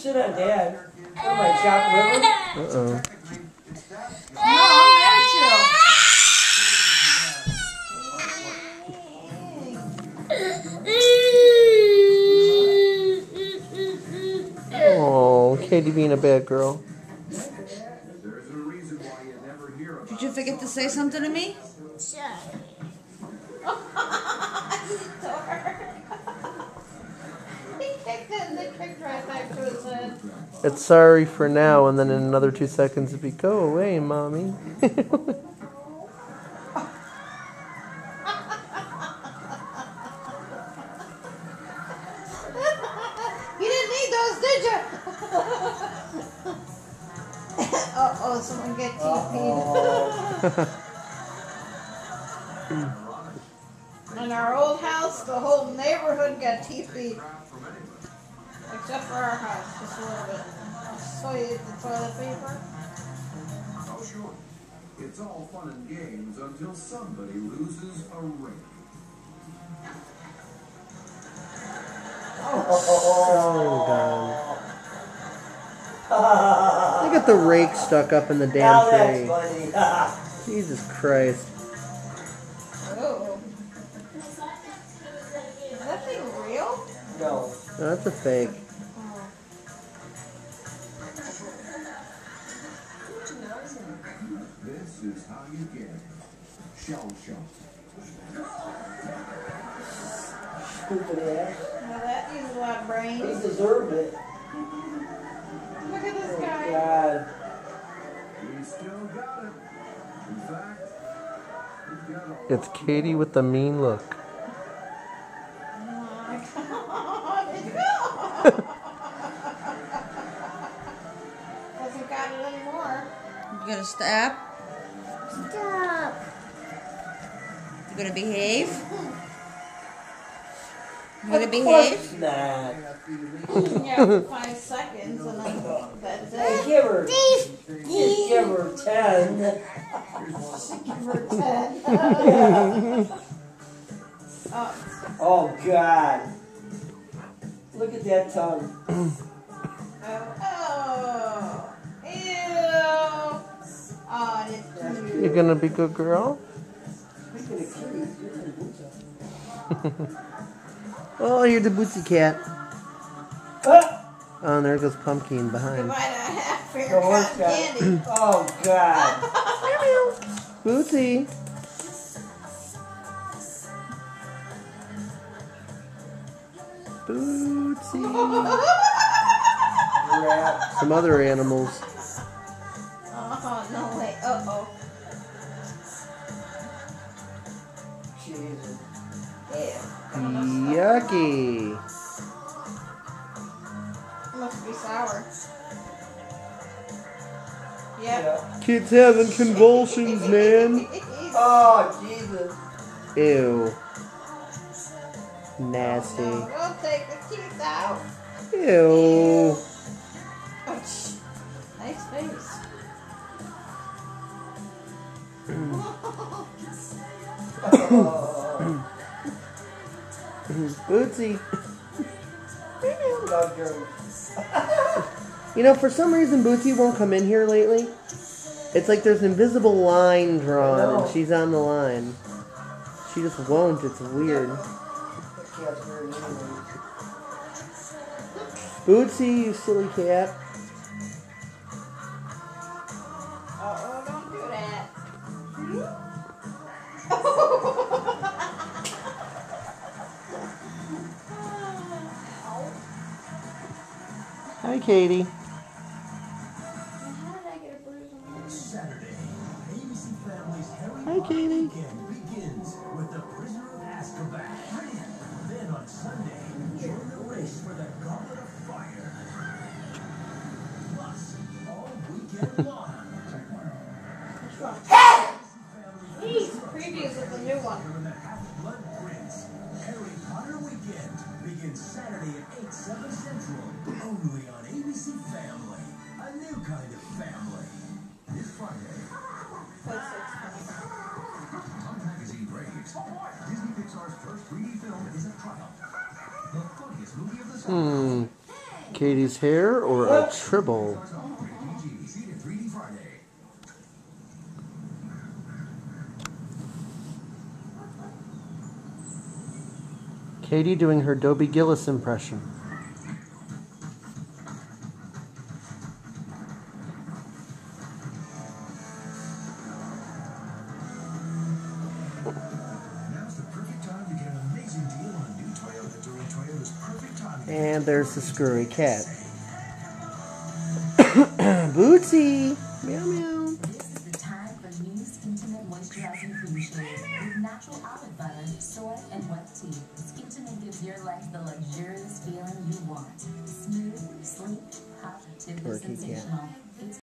shit on Dad. Oh, my chopped liver. Uh-oh. No, I'm mad at you. Oh, Katie being a bad girl. Did you forget to say something to me? It's sorry for now, and then in another 2 seconds it'd be, go away, mommy. You didn't need those, did you? Uh-oh, someone get TP'd. In our old house, the whole neighborhood got TP'd. Except for our house, just a little bit. So you ate the toilet paper? Oh, sure. It's all fun and games until somebody loses a ring. Oh, God. Look at the rake stuck up in the damn tree. That's funny. Jesus Christ. Oh. Is that thing real? No. No, that's a fake. This is how you get shell shock. Stupid ass. Now that uses a lot of He brains. deserved it. Look at this Oh, guy. God. We still got it. In fact, we've got a It's Katie with the mean look. Oh my God. Hasn't got it anymore. You gonna stop? Stop. You gonna behave? You gonna behave? Nah. Yeah, for 5 seconds and then that's Hey, it. give her. Just give her 10. Give her 10. Oh. Oh, God. Look at that tongue. Oh. Ew. Oh, it's cute. You gonna be a good girl? Speaking of kitties, you're in Buddha. Oh, you're the bootsy cat. Ah! Oh, and there goes Pumpkin behind. Goodbye to half your The horse cotton candy. cat. Oh, God. Bootsy. Bootsy. Rat. Some other animals. Oh, no way. Uh-oh. Jesus. Ew. Yucky. Must be sour. Yep. Yeah. Kids having convulsions, man. Oh, Jesus. Ew. Nasty. No, don't take the teeth out. Ew. Ouch. Nice face. Bootsy. Love germs. You know, for some reason, Bootsy won't come in here lately. It's like there's an invisible line drawn, and she's on the line. She just won't. It's weird. That cat's very mean. Bootsy, you silly cat. Uh-oh, don't do that. Hi, Katie. How did I get a bruise on my Saturday. ABC Family's Harry Hi, Katie. Weekend begins with The Prisoner of Azkaban. Then on Sunday, join the race for the Goblet of Fire. Plus, all weekend long. Jeez, previews of the new one. The Half-Blood Prince. Harry Potter Weekend begins Saturday at 8/7 Central. Only on ABC Family. A new kind of family. This Friday. Tom Magazine raves. Disney Pixar's first 3D film is a triumph. The funniest movie of the summer. Katie's hair or a tribble? Katie doing her Dobie Gillis impression. And there's the screwy cat. Bootsy! Meow meow. This is the time for new Skintimate moisturizing cream shade with natural almond butter, soy, and wet tea. Skintimate gives your legs the luxurious